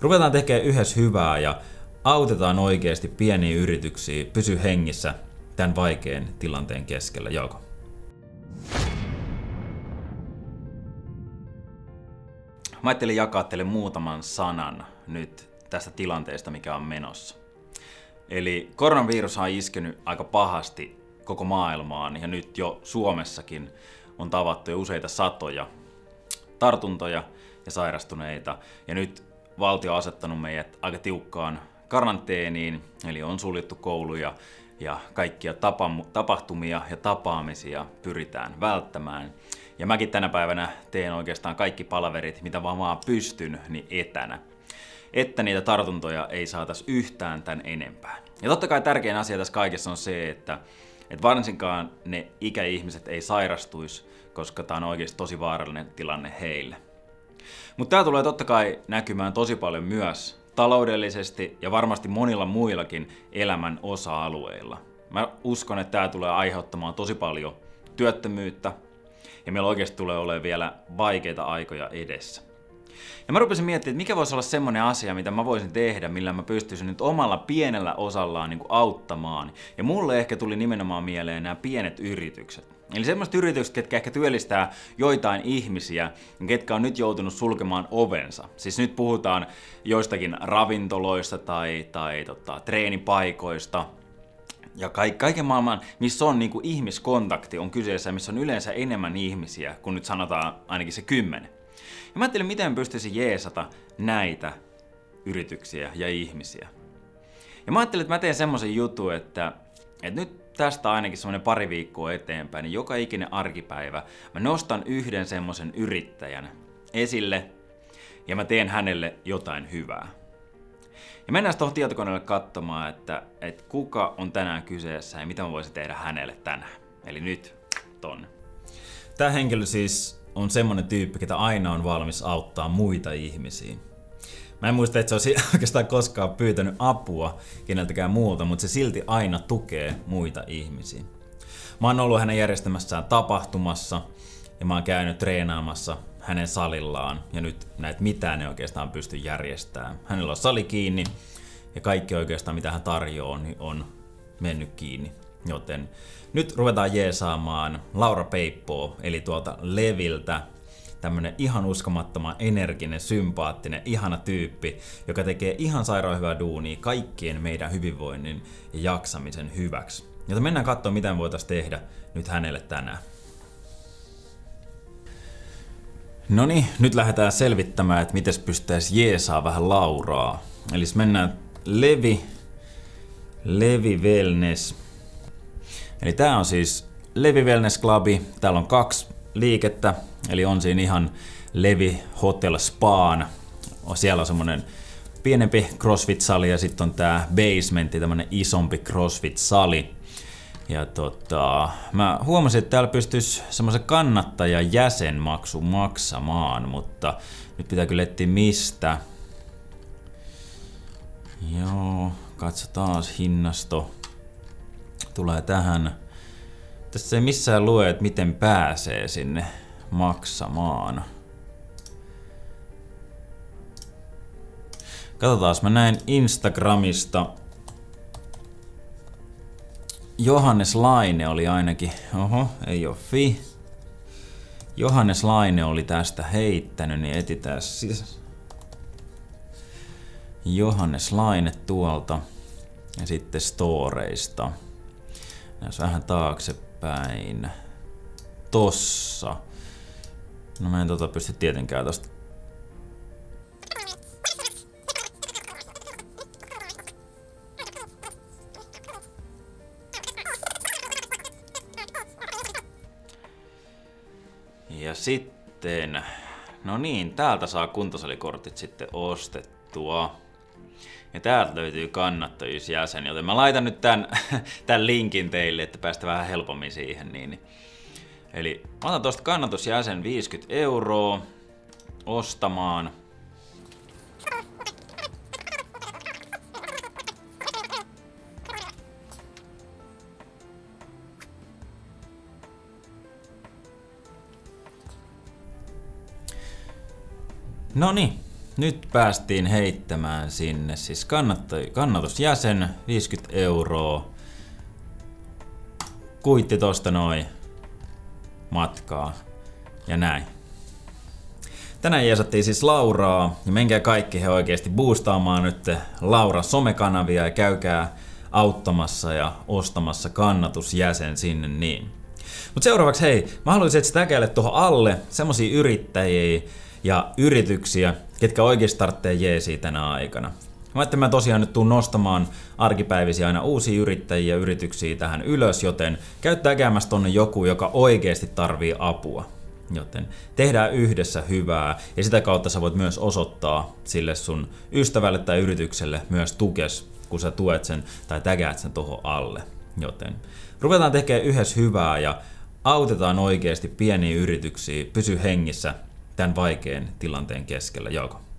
Ruvetaan tekemään yhdessä hyvää ja autetaan oikeasti pieniä yrityksiä pysy hengissä tämän vaikean tilanteen keskellä. Jouko? Mä ajattelin jakaa teille muutaman sanan nyt tästä tilanteesta, mikä on menossa. Eli koronavirus on iskenyt aika pahasti koko maailmaan ja nyt jo Suomessakin on tavattu jo useita satoja tartuntoja ja sairastuneita. Ja nyt valtio on asettanut meidät aika tiukkaan karanteeniin, eli on suljettu kouluja ja kaikkia tapahtumia ja tapaamisia pyritään välttämään. Ja mäkin tänä päivänä teen oikeastaan kaikki palaverit, mitä vaan pystyn, niin etänä. Että niitä tartuntoja ei saataisi yhtään tän enempää. Ja totta kai tärkein asia tässä kaikessa on se, että varsinkaan ne ikäihmiset ei sairastuisi, koska tää on oikeasti tosi vaarallinen tilanne heille. Mutta tää tulee totta kai näkymään tosi paljon myös taloudellisesti ja varmasti monilla muillakin elämän osa-alueilla. Mä uskon, että tää tulee aiheuttamaan tosi paljon työttömyyttä ja meillä oikeasti tulee olemaan vielä vaikeita aikoja edessä. Ja mä rupesin miettimään, että mikä voisi olla semmoinen asia, mitä mä voisin tehdä, millä mä pystyisin nyt omalla pienellä osallaan niin kuin auttamaan. Ja mulle ehkä tuli nimenomaan mieleen nämä pienet yritykset. Eli semmoiset yritykset, ketkä ehkä työllistää joitain ihmisiä, ketkä on nyt joutunut sulkemaan ovensa. Siis nyt puhutaan joistakin ravintoloista tai treenipaikoista. Ja kaiken maailman, missä on niin kuin ihmiskontakti on kyseessä, missä on yleensä enemmän ihmisiä, kun nyt sanotaan ainakin se 10. Ja mä ajattelin, miten pystyisin jeesata näitä yrityksiä ja ihmisiä. Ja mä ajattelin, että mä teen semmoisen jutun, että nyt tästä ainakin semmoinen pari viikkoa eteenpäin, niin joka ikinen arkipäivä mä nostan yhden semmoisen yrittäjän esille ja mä teen hänelle jotain hyvää. Ja mennään tuohon tietokoneelle katsomaan, että kuka on tänään kyseessä ja mitä mä voisin tehdä hänelle tänään. Eli nyt tonne. Tää henkilö siis on semmonen tyyppi, ketä aina on valmis auttaa muita ihmisiä. Mä en muista, että se olisi oikeastaan koskaan pyytänyt apua keneltäkään muulta, mutta se silti aina tukee muita ihmisiä. Mä oon ollut hänen järjestämässään tapahtumassa ja mä oon käynyt treenaamassa hänen salillaan ja nyt näitä mitään ei oikeastaan pysty järjestämään. Hänellä on sali kiinni ja kaikki oikeastaan mitä hän tarjoaa niin on mennyt kiinni. Joten nyt ruvetaan jeesaamaan Laura Peippoa eli tuolta Leviltä. Tämmönen ihan uskomattoman energinen, sympaattinen, ihana tyyppi, joka tekee ihan sairaan hyvää duunia kaikkien meidän hyvinvoinnin ja jaksamisen hyväksi. Joten mennään katsomaan, mitä me voitaisiin tehdä nyt hänelle tänään. Noniin, nyt lähdetään selvittämään, että miten pystyttäisiin jeesaa vähän Lauraa. Eli mennään Levi Wellness. Eli tää on siis Levi Wellness Clubi. Täällä on 2 liikettä. Eli on siinä ihan Levi Hotel Spaan. Siellä on semmonen pienempi CrossFit-sali ja sitten on tää basementti, tämmönen isompi CrossFit-sali. Ja mä huomasin, että täällä pystyisi semmoisen kannattajajäsenmaksun maksamaan, mutta nyt pitää kyllä etsiä mistä. Joo, katsotaan hinnasto. Tulee tähän. Tässä ei missään lue, että miten pääsee sinne maksamaan. Katsotaan, mä näin Instagramista. Johannes Laine oli ainakin, ei oo fi. Johannes Laine oli tästä heittänyt, niin etsitään siis Johannes Laine tuolta ja sitten storeista. Jos vähän taaksepäin. Tossa. No mä en pysty tietenkään tosta. Ja sitten, no niin, täältä saa kuntosalikortit sitten ostettua. Ja täältä löytyy kannattajuusjäsen, joten mä laitan nyt tän linkin teille, että päästä vähän helpommin siihen. Niin. Eli mä otan tosta kannatusjäsen 50 € ostamaan. Noniin, nyt päästiin heittämään sinne siis kannatusjäsen 50 €. Kuitti tosta noin matkaa ja näin. Tänään jeesattiin siis Lauraa ja menkää kaikki he oikeesti boostaamaan nyt Lauran somekanavia ja käykää auttamassa ja ostamassa kannatusjäsen sinne niin. Mut seuraavaksi hei, mä haluaisin, että sä täkäilet tuohon alle semmosia yrittäjiä ja yrityksiä, ketkä oikeesti tarvitsee jeesiä tänä aikana. Mä tosiaan nyt tuun nostamaan arkipäivisiä aina uusia yrittäjiä ja yrityksiä tähän ylös, joten käy tägäämässä tonne joku, joka oikeesti tarvii apua. Joten tehdään yhdessä hyvää ja sitä kautta sä voit myös osoittaa sille sun ystävälle tai yritykselle myös tukes, kun sä tuet sen tai tägäät sen tuohon alle. Joten ruvetaan tekemään yhdessä hyvää ja autetaan oikeasti pieniä yrityksiä pysy hengissä tämän vaikean tilanteen keskellä. Joko?